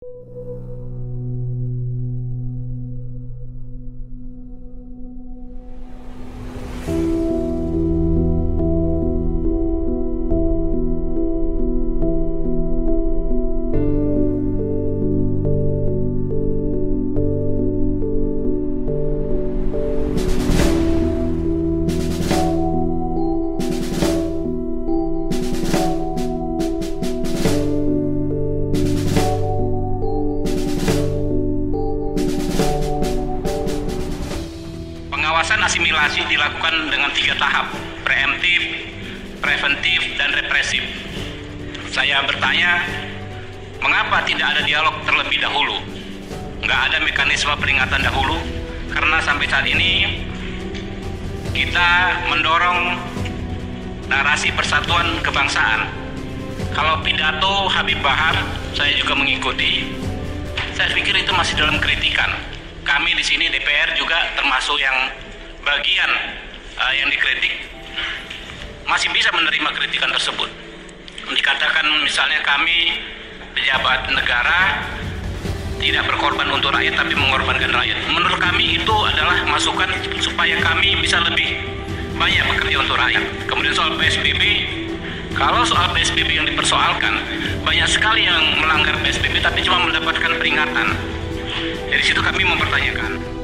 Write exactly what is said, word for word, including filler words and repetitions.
Pengawasan asimilasi dilakukan dengan tiga tahap, preemptif, preventif, dan represif. Saya bertanya, mengapa tidak ada dialog terlebih dahulu? Nggak ada mekanisme peringatan dahulu, karena sampai saat ini kita mendorong narasi persatuan kebangsaan. Kalau pidato Habib Bahar, saya juga mengikuti. Saya pikir itu masih dalam kritikan. Kami di sini D P R juga termasuk yang bagian uh, yang dikritik, masih bisa menerima kritikan tersebut. Dikatakan misalnya kami pejabat negara tidak berkorban untuk rakyat tapi mengorbankan rakyat. Menurut kami itu adalah masukan supaya kami bisa lebih banyak bekerja untuk rakyat. Kemudian soal P S B B, kalau soal P S B B yang dipersoalkan, banyak sekali yang melanggar P S B B tapi cuma mendapatkan peringatan. Dari situ kami mempertanyakan.